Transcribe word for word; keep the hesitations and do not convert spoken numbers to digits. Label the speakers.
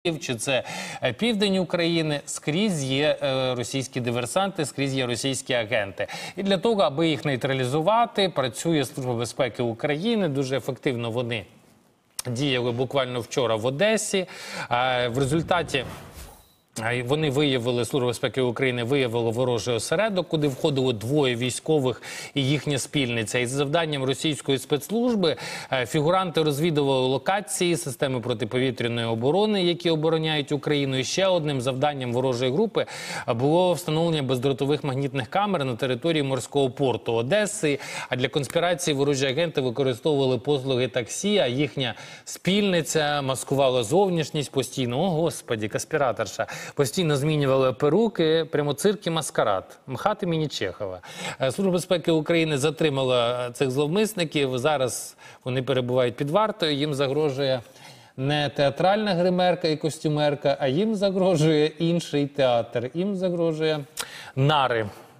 Speaker 1: чи це південь України, скрізь є російські диверсанти, скрізь є російські агенти. І для того, аби їх нейтралізувати, працює Служба безпеки України, дуже ефективно вони діяли буквально вчора в Одесі. В результаті вони виявили, Служба безпеки України виявила ворожий осередок, куди входило двоє військових і їхня спільниця. І за завданням російської спецслужби фігуранти розвідували локації системи протиповітряної оборони, які обороняють Україну. І ще одним завданням ворожої групи було встановлення бездротових магнітних камер на території морського порту Одеси. А для конспірації ворожі агенти використовували послуги таксі, а їхня спільниця маскувала зовнішність постійно. О, господі, конспіраторша. Постійно змінювали перуки, прямо цирк і маскарад. Мхат імені Чехова. Служба безпеки України затримала цих зловмисників. Зараз вони перебувають під вартою. Їм загрожує не театральна гримерка і костюмерка, а їм загрожує інший театр. Їм загрожує нари.